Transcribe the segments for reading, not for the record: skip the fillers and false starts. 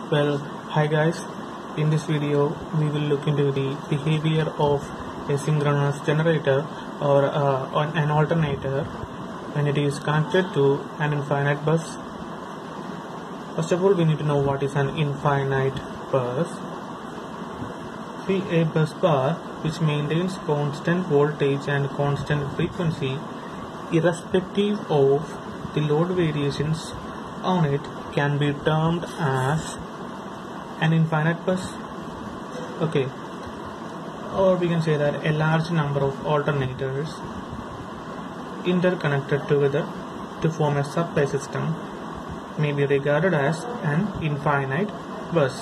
Well, hi guys. In this video, we will look into the behavior of a synchronous generator or an alternator when it is connected to an infinite bus. First of all, we need to know what is an infinite bus. See, a bus bar which maintains constant voltage and constant frequency irrespective of the load variations on it can be termed as an infinite bus. Okay, or we can say that a large number of alternators interconnected together to form a supply system may be regarded as an infinite bus.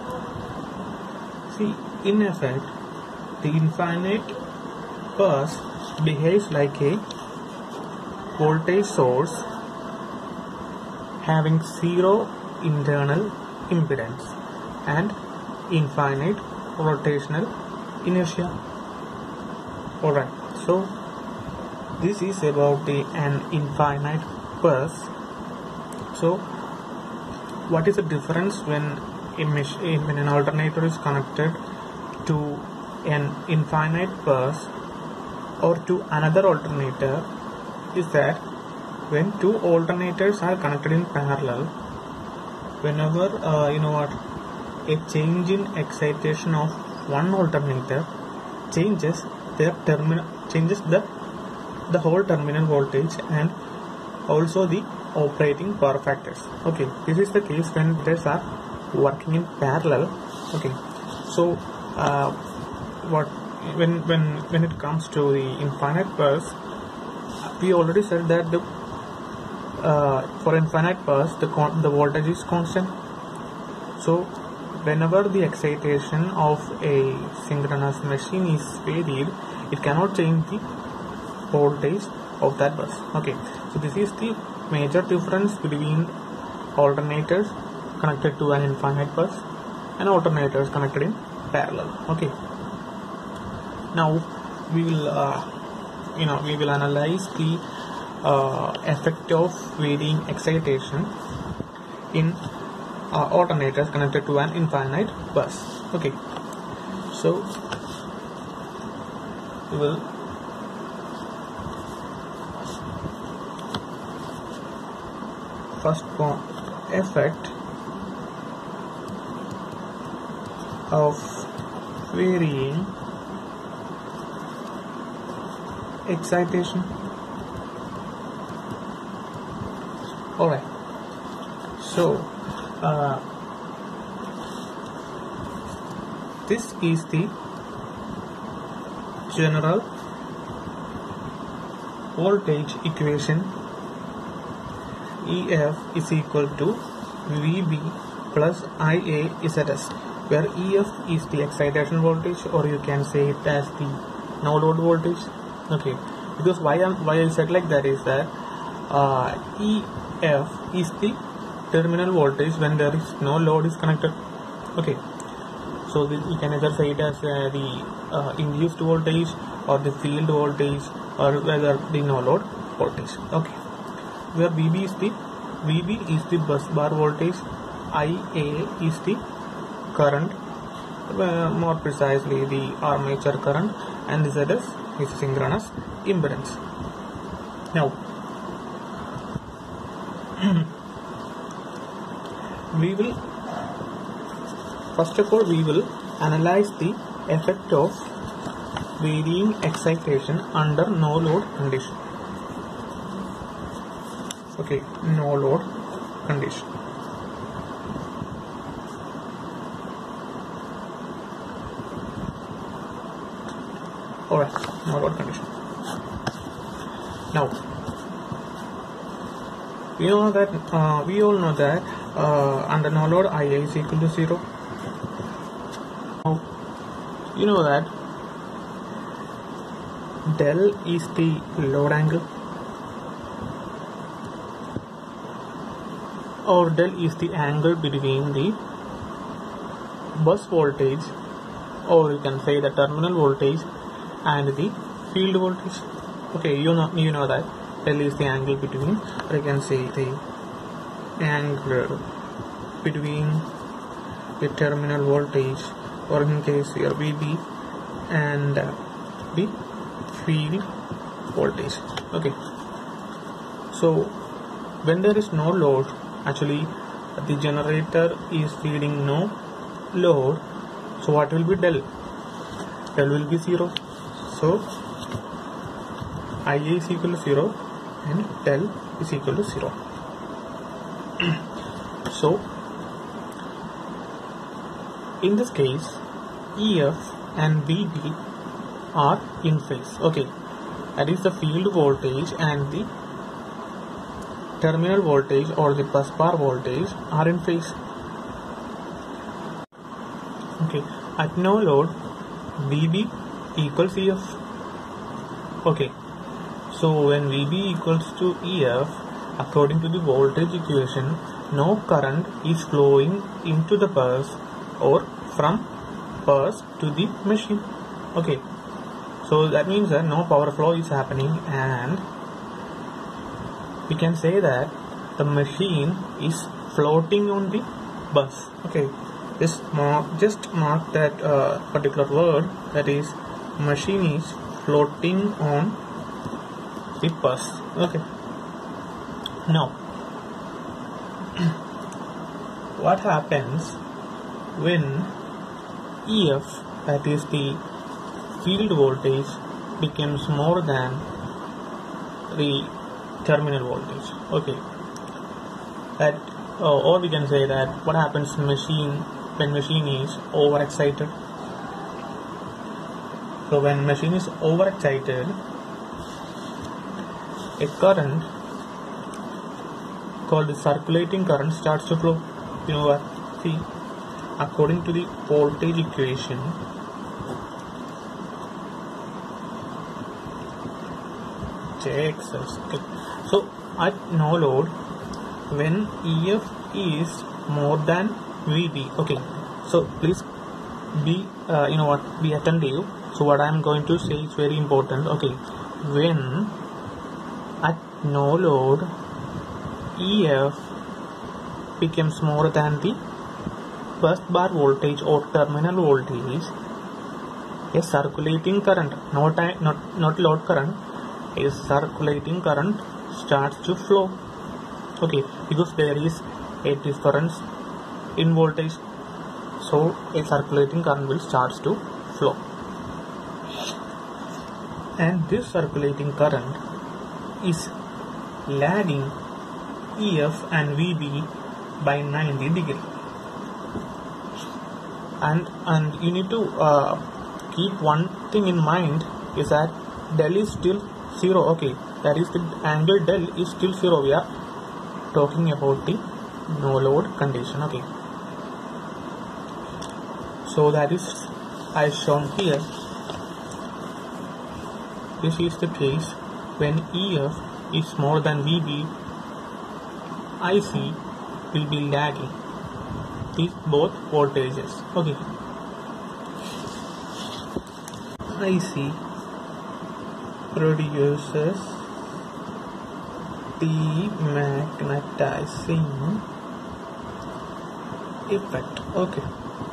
See, in effect, the infinite bus behaves like a voltage source having zero internal impedance and infinite rotational inertia. Alright, so this is about an infinite bus. So what is the difference when an alternator is connected to an infinite bus or to another alternator is that when two alternators are connected in parallel, whenever a change in excitation of one alternator changes the whole terminal voltage and also the operating power factors. Okay, this is the case when alternators are working in parallel. Okay, so when it comes to the infinite bus, we already said that for infinite bus the voltage is constant. So whenever the excitation of a synchronous machine is varied, it cannot change the voltage of that bus. Okay, so this is the major difference between alternators connected to an infinite bus and alternators connected in parallel. Okay, now we will analyze the effect of varying excitation in alternators connected to an infinite bus. Okay, so we will first effect of varying excitation. Alright, so this is the general voltage equation. EF is equal to VB plus IA ZS, where EF is the excitation voltage, or you can say it as the no load voltage. Okay, because why I said like that is that EF is the terminal voltage when there is no load is connected. Okay, so you can either say it as the induced voltage or the field voltage or whether the no load voltage. Okay, where VB is the bus bar voltage, IA is the current, more precisely the armature current, and ZS is synchronous impedance. Now we will first of all analyze the effect of varying excitation under no load condition. Okay, no load condition. Alright, no load condition. Now we all know that under no load IA is equal to 0. Now you know that del is the load angle, or del is the angle between the bus voltage, or you can say the terminal voltage, and the field voltage. Okay, you know that L is the angle between, or you can say the angle between the terminal voltage, or in case here VB, and the field voltage. Okay, so when there is no load, actually the generator is feeding no load, so what will be del? Del will be 0. So IA is equal to 0 and del is equal to 0. So in this case, EF and VB are in phase. Okay, that is the field voltage and the terminal voltage or the bus bar voltage are in phase. Okay, at no load, VB equals EF. Okay, so when VB equals to EF, according to the voltage equation, no current is flowing into the bus or from bus to the machine. Okay, so that means that no power flow is happening, and we can say that the machine is floating on the bus. Okay, just mark that particular word, that is machine is floating on the bus. Okay, now what happens when EF, that is the field voltage, becomes more than the terminal voltage? Okay, that or we can say that what happens when machine is overexcited. So when machine is overexcited, a current called the circulating current starts to flow. You know what? See, according to the voltage equation, okay. So at no load, when EF is more than VB, okay, so please be be attentive. So what I am going to say is very important. Okay, when at no load, EF becomes more than the bus bar voltage or terminal voltage, a circulating current, not load current, a circulating current starts to flow. Okay, because there is a difference in voltage, so a circulating current will start to flow, and this circulating current is lagging EF and VB by 90 degrees. And you need to keep one thing in mind, is that del is still 0. Okay, that is the angle del is still 0. We are talking about the no load condition. Okay, so that is as shown here. This is the case when EF is more than VB, IC will be lagging these both voltages. Okay, IC produces demagnetizing effect. Okay,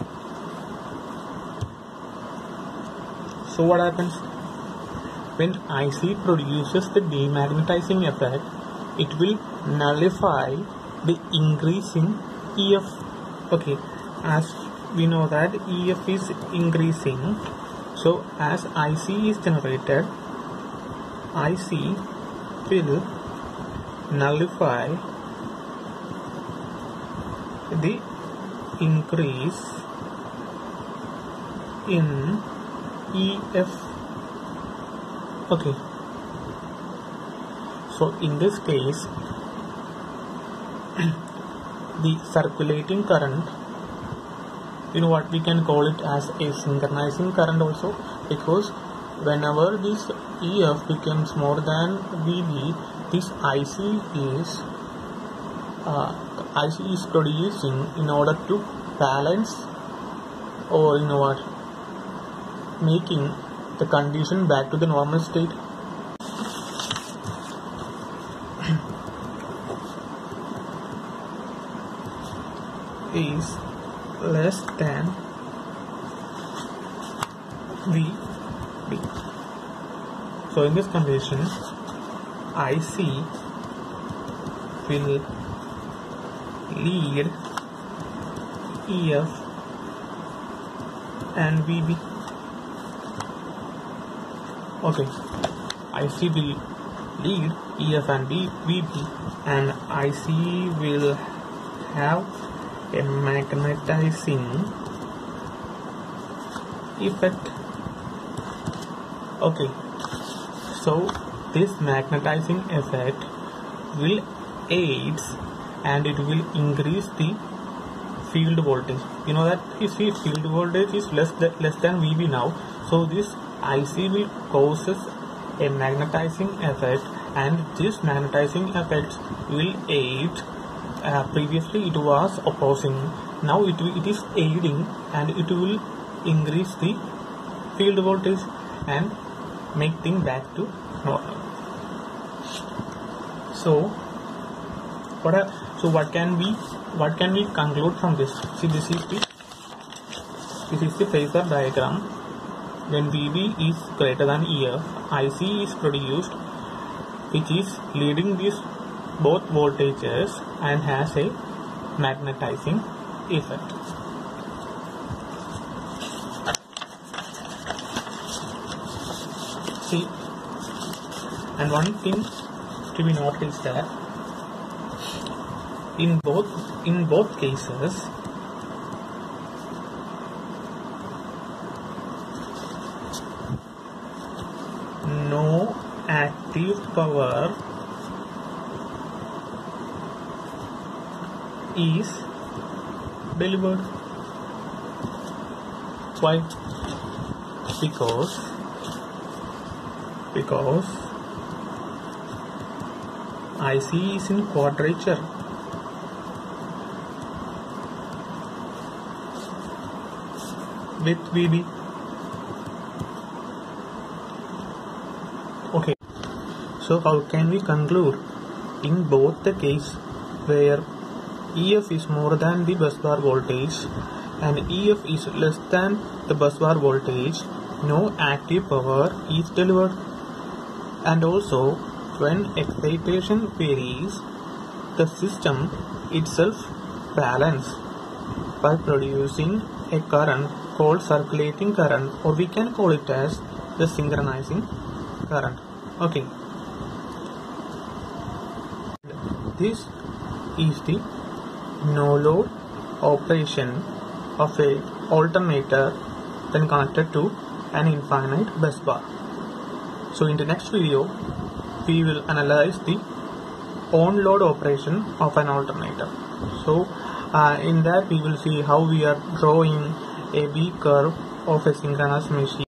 so what happens when IC produces the demagnetizing effect? It will nullify the increasing EF. Okay, as we know that EF is increasing, so as IC is generated, IC will nullify the increase in EF. Okay, so in this case, the circulating current, you know what, we can call it as a synchronizing current also, because whenever this EF becomes more than VB, this IC is producing in order to balance, or making the condition back to the normal state. Is less than VB. So in this condition, IC will lead EF and VB. Okay, IC will lead EF and VB, and IC will have a magnetizing effect. Okay, so this magnetizing effect will aid and it will increase the field voltage. You know that you see field voltage is less than VB now, so this IC will causes a magnetizing effect, and this magnetizing effect will aid. Previously it was opposing, now it is aiding, and it will increase the field voltage and make things back to normal. So what can we conclude from this? See, this is the phasor diagram. When VB is greater than EF, IC is produced, which is leading these both voltages and has a magnetizing effect. See, and one thing to be noted is that in both cases, no active power is delivered. Why? Because IC is in quadrature. With VB. Okay, so how can we conclude? In both the case where EF is more than the busbar voltage and EF is less than the busbar voltage, no active power is delivered. And also, when excitation varies, the system itself balances by producing a current called circulating current, or we can call it as the synchronizing current. Okay, this is the no load operation of a alternator when connected to an infinite bus bar. So in the next video we will analyze the on load operation of an alternator. So in that we will see how we are drawing a V curve of a synchronous machine.